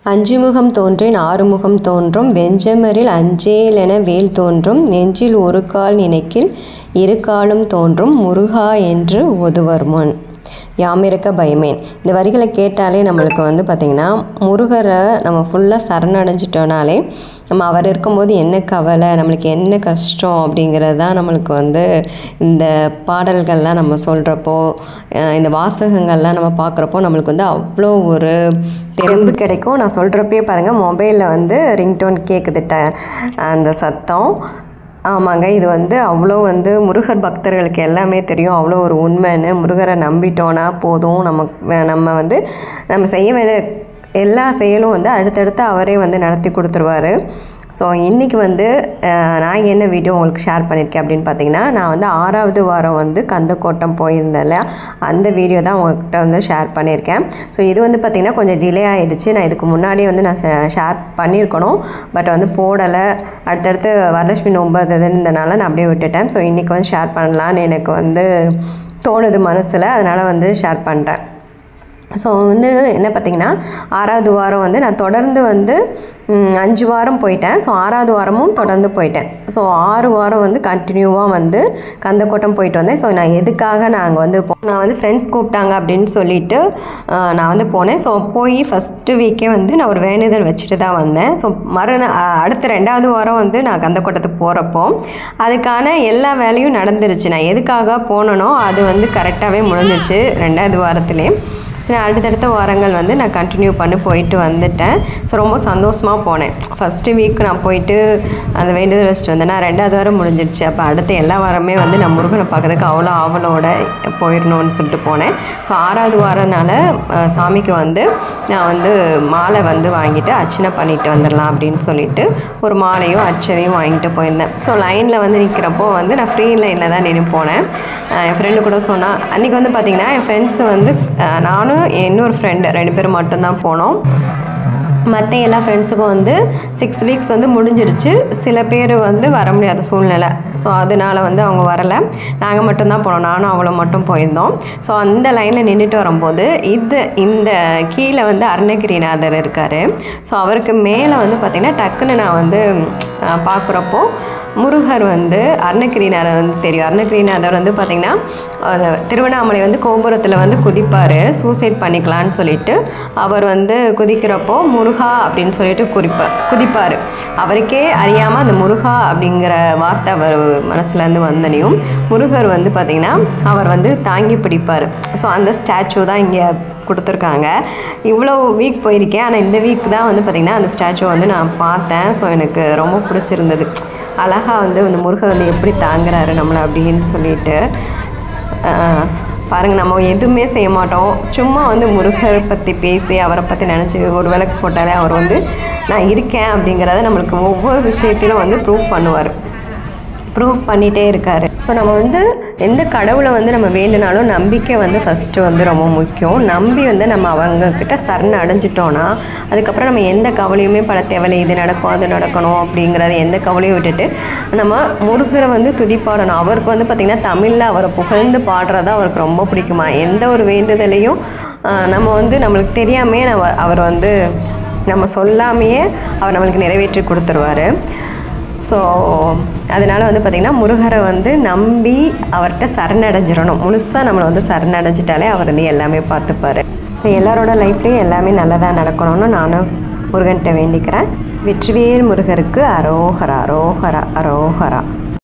அஞ்சுமுகம் தோன்றேன் ஆறுமுகம் தோன்றும் வெஞ்சமரில் அஞ்சேலென வேல் தோன்றும் நெஞ்சில் ஒரு கால் நினைக்கில் இரு காலும் தோன்றும் முருகா என்று ஒதுவர்முன் யாமிருக்க பயமேன். இந்த வரிகளை கேட்டாலே நம்மளுக்கு பார்த்திங்கன்னா முருகரை நம்ம ஃபுல்லாக சரணடைஞ்சிட்டோனாலே நம்ம அவர் இருக்கும்போது என்ன கவலை, நம்மளுக்கு என்ன கஷ்டம் அப்படிங்கிறது தான் நம்மளுக்கு இந்த பாடல்கள்லாம் நம்ம சொல்கிறப்போ, இந்த வாசகங்கள்லாம் நம்ம பார்க்குறப்போ நம்மளுக்கு அவ்வளோ ஒரு தெம்பு கிடைக்கும். நான் சொல்கிறப்பே பாருங்கள், மொபைலில் ரிங்டோன் கேட்குதுட்ட அந்த சத்தம். ஆமாங்க, இது அவ்வளோ முருகர் பக்தர்களுக்கு எல்லாமே தெரியும். அவ்வளோ ஒரு உண்மைன்னு, முருகரை நம்பிட்டோன்னா போதும், நம்ம செய்ய வேண்டிய எல்லா செயலும் அடுத்தடுத்து அவரே நடத்தி கொடுத்துருவார். ஸோ இன்றைக்கி நான் என்ன வீடியோ உங்களுக்கு ஷேர் பண்ணியிருக்கேன் அப்படின்னு பார்த்தீங்கன்னா, நான் 6வது வாரம் கந்தக்கோட்டம் போயிருந்தேன் இல்லையா, அந்த வீடியோ தான் உங்கள்கிட்ட ஷேர் பண்ணியிருக்கேன். ஸோ இது பார்த்திங்கன்னா கொஞ்சம் டிலே ஆகிடுச்சு. நான் இதுக்கு முன்னாடியே நான் ஷேர் பண்ணியிருக்கணும், பட் போடலை. அடுத்தடுத்து வரலட்சுமி நோன்பு இருந்தனால நான் அப்படியே விட்டுட்டேன். ஸோ இன்றைக்கி ஷேர் பண்ணலான்னு எனக்கு தோணுது மனசில், அதனால் ஷேர் பண்ணுறேன். ஸோ என்ன பார்த்திங்கன்னா, 6வது வாரம் நான் தொடர்ந்து 5 வாரம் போயிட்டேன். ஸோ 6வது வாரமும் தொடர்ந்து போயிட்டேன். ஸோ 6 வாரம் கண்டினியூவாக கந்தக்கோட்டம் போயிட்டு வந்தேன். ஸோ நான் எதுக்காக நான் ஃப்ரெண்ட்ஸ் கூப்பிட்டாங்க அப்படின்னு சொல்லிட்டு நான் போனேன். ஸோ போய் ஃபஸ்ட்டு வீக்கே நான் ஒரு வேண்டுதல் வச்சுட்டு தான் வந்தேன். ஸோ அடுத்த 2வது வாரம் நான் கந்தக்கோட்டத்துக்கு போகிறப்போ அதுக்கான எல்லா வேலையும் நடந்துருச்சு. நான் எதுக்காக போனனோ அது கரெக்டாகவே முடிஞ்சிருச்சு 2வது வாரத்துலேயே. சரி, அடுத்தடுத்த வாரங்கள் நான் கண்டினியூ பண்ணி போயிட்டு வந்துட்டேன். ஸோ ரொம்ப சந்தோஷமாக போனேன். ஃபஸ்ட்டு வீக் நான் போயிட்டு அந்த வேண்டுதல் வச்சுட்டு வந்தேன்னா 2வது வாரம் முடிஞ்சிடுச்சு. அப்போ அடுத்த எல்லா வாரமே நான் முருகனை பார்க்குறதுக்கு அவ்வளோ ஆவலோட போயிடணும்னு சொல்லிட்டு போனேன். ஸோ 6வது வாரம்னால சாமிக்கு நான் மாலை வாங்கிட்டு அர்ச்சனை பண்ணிட்டு வந்துடலாம் அப்படின்னு சொல்லிட்டு ஒரு மாலையும் அர்ச்சனையும் வாங்கிட்டு போயிருந்தேன். ஸோ லைனில் நிற்கிறப்போ நான் ஃப்ரீ லைனில் தான் நின்று போனேன். என் ஃப்ரெண்டு கூட சொன்னால் அன்றைக்கி பார்த்திங்கன்னா என் ஃப்ரெண்ட்ஸு நானும் இன்னொரு ஃப்ரெண்டு 2 பேர் மட்டும்தான் போனோம். மற்ற எல்லா ஃப்ரெண்ட்ஸுக்கும் 6 வீக்ஸ் முடிஞ்சிருச்சு. சில பேர் வர முடியாத சூழ்நிலை. ஸோ அதனால் அவங்க வரலை. நாங்கள் மட்டும்தான் போனோம், நானும் அவ்வளோ மட்டும் போயிருந்தோம். ஸோ அந்த லைனில் நின்றுட்டு வரும்போது இந்த கீழே அருணகிரிநாதர் இருக்கார். ஸோ அவருக்கு மேலே பார்த்திங்கன்னா டக்குன்னு நான் பார்க்குறப்போ முருகர் அருணகிரிநாதர் தெரியும். அருணகிரிநாதர் பார்த்திங்கன்னா திருவண்ணாமலை கோபுரத்தில் குதிப்பார், சூசைட் பண்ணிக்கலான்னு சொல்லிட்டு. அவர் குதிக்கிறப்போ முருகா அப்படின்னு சொல்லிட்டு குதிப்பார். அவருக்கே அறியாமல் அந்த முருகா அப்படிங்கிற வார்த்தை அவர் மனசுலேருந்து வந்தனையும் முருகர் பார்த்திங்கன்னா அவர் தாங்கி பிடிப்பார். ஸோ அந்த ஸ்டாச்சு தான் இங்கே கொடுத்துருக்காங்க. இவ்வளோ வீக் போயிருக்கேன், ஆனால் இந்த வீக் தான் பார்த்திங்கன்னா அந்த ஸ்டாச்சு நான் பார்த்தேன். ஸோ எனக்கு ரொம்ப பிடிச்சிருந்தது. அழகாக அந்த முருகர் எப்படி தாங்குறாரு நம்மளை அப்படின்னு சொல்லிட்டு. பாருங்கள், நம்ம எதுவுமே செய்ய மாட்டோம், சும்மா முருகரை பற்றி பேசி அவரை பற்றி நினச்சி ஒரு விளக்கு போட்டாலே அவர் நான் இருக்கேன் அப்படிங்கிறத நம்மளுக்கு ஒவ்வொரு விஷயத்திலும் ப்ரூவ் பண்ணிகிட்டே இருக்கார். ஸோ நம்ம எந்த கடவுளை நம்ம வேண்டுனாலும் நம்பிக்கை ஃபஸ்ட்டு ரொம்ப முக்கியம். நம்பி நம்ம அவங்கக்கிட்ட சரண் அடைஞ்சிட்டோன்னா அதுக்கப்புறம் நம்ம எந்த கவலையுமே பட தேவையில்லை. இது நடக்கும் அது நடக்கணும் அப்படிங்கிறத எந்த கவலையும் விட்டுட்டு நம்ம முருகரை துதிப்பாடணும். அவருக்கு பார்த்திங்கன்னா தமிழில் அவரை புகழ்ந்து பாடுறது அவருக்கு ரொம்ப பிடிக்குமா. எந்த ஒரு வேண்டுதலையும் நம்ம நம்மளுக்கு தெரியாமையே அவர் நம்ம சொல்லாமையே அவர் நம்மளுக்கு நிறைவேற்றி கொடுத்துருவார். ஸோ அதனால் பார்த்திங்கன்னா முருகரை நம்பி அவர்கிட்ட சரணடைஞ்சிடணும். முழுசாக நம்மளை சரணடைஞ்சிட்டாலே அவர் எல்லாமே பார்த்துப்பார். ஸோ எல்லாரோட லைஃப்லேயும் எல்லாமே நல்லதாக நடக்கணும்னு நானும் முருகன்கிட்ட வேண்டிக்கிறேன். வெற்றிவேல் முருகருக்கு அரோகரா அரோகரா அரோகரா.